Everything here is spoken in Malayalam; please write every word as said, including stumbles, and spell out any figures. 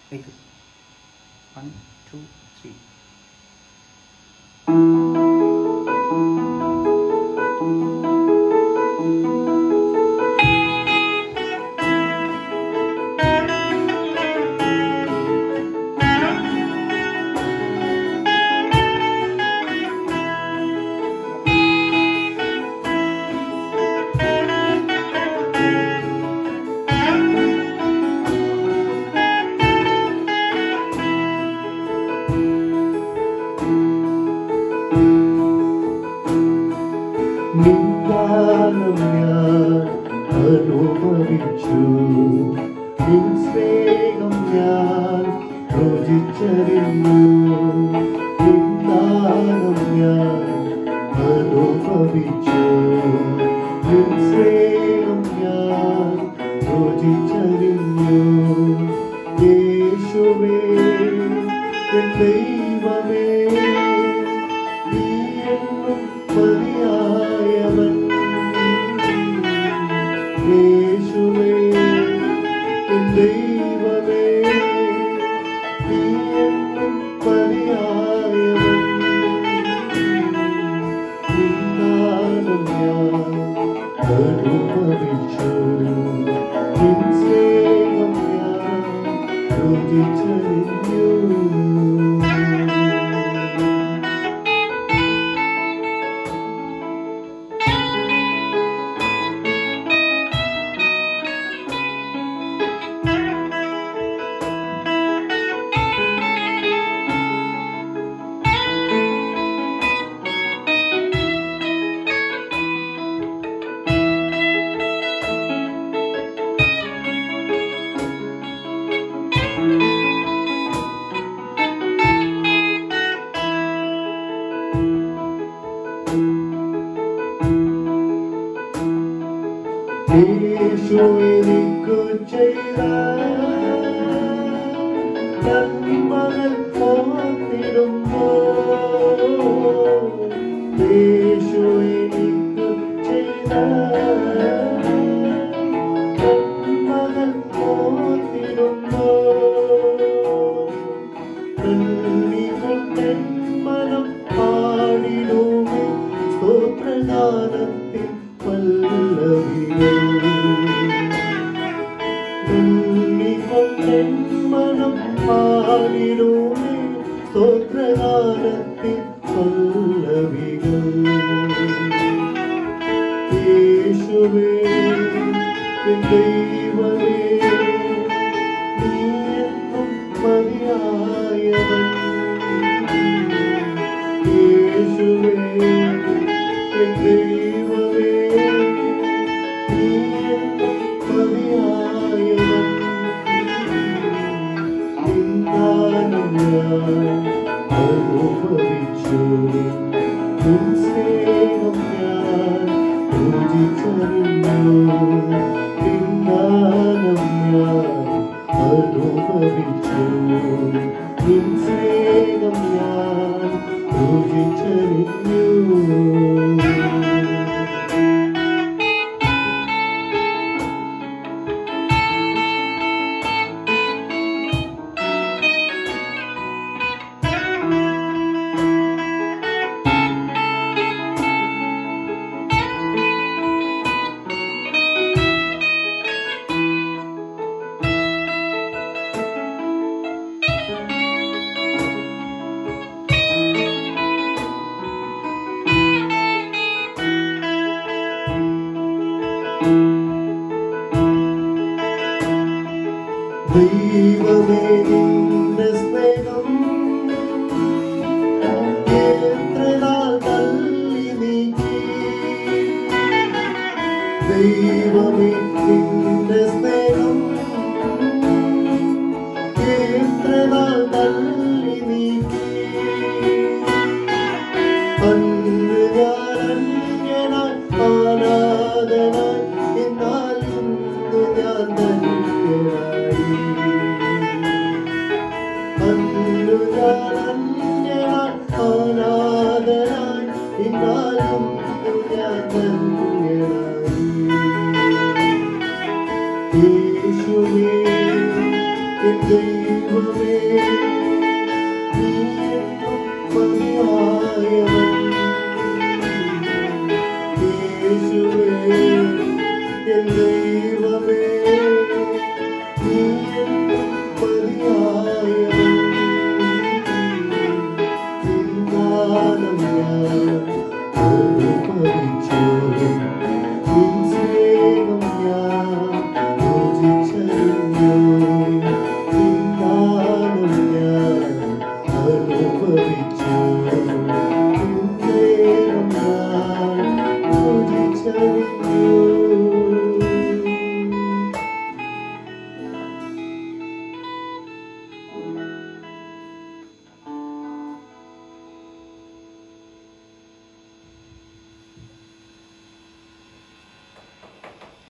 Wait. One, two, three. njan അനുഭവിച്ചു നിൻ സ്നേഹം ഞാൻ രുചിച്ചറിഞ്ഞു നിന്ദാനം ഞാൻ അനുഭവിച്ചു നിൻ സ്നേഹം ഞാൻ രുചിച്ചറിഞ്ഞു യേശുവേ എൻ ദൈവമേ നീ എന്നും മതിയായവൻ യേശുവേ എൻ ദൈവമേ നീ എന്നും മതിയായവൻ നിന്ദാനം ഞാൻ അനുഭവിച്ചു നിൻ സ്നേഹം ഞാൻ രുചിച്ചറിഞ്ഞു യേശു എനിക്കു ചെയ്ത നന്മകൾ ഓർത്തിടുമ്പോൾ യേശു എനിക്കു ചെയ്ത നന്മകൾ ഓർത്തിടുമ്പോൾ നന്ദി കൊണ്ടെൻ മനം പാടിടുമേ സ്തോത്രഗാനത്തിൻ പല്ലവികൾ നന്ദി കൊണ്ടെൻ മനം പാടിടുമേ സ്തോത്രഗാനത്തിൻ പല്ലവികൾ യേശുവേ എൻ ദൈവമേ നീ എന്നും മതിയായവൻ യേശുവേ എൻ ദൈവമേ നീ എന്നും മതിയായവൻ നിന്ദാനം ഞാൻ അനുഭവിച്ചു നിൻ സ്നേഹം ഞാൻ രുചിച്ചറിഞ്ഞു നിന്ദാനം ഞാൻ അനുഭവിച്ചു നിൻ സ്നേഹം ഞാൻ രുചിച്ചറിഞ്ഞു ദൈവമേ നിന്റെ സ്നേഹം എത്ര നാൾ തള്ളി നീക്കി ദൈവമേ നിന്റെ സ്നേഹം എത്ര നാൾ തള്ളി നീക്കി അന്ന് ഞാൻ അന്യനായി അനാഥനായി എന്നാൽ ഇന്ന് ഞാൻ ധന്യനായി അന്നു ഞാൻ അന്യനായി അനാഥനായി എന്നാലും ഞാൻ ധന്യനായി ദൈവമേ നീ എന്നും മതിയായവൻ